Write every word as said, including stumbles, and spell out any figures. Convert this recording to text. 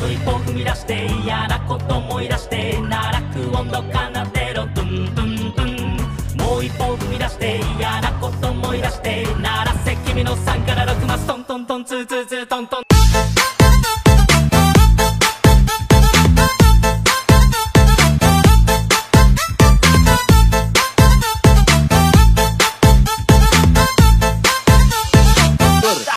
と一歩踏み出して嫌なこと思い出して奈落音頭奏でろトゥントゥントゥンもう一歩踏み出して嫌なこと思い出して鳴らせ君のさんからろくマストントントンツーツーツートントン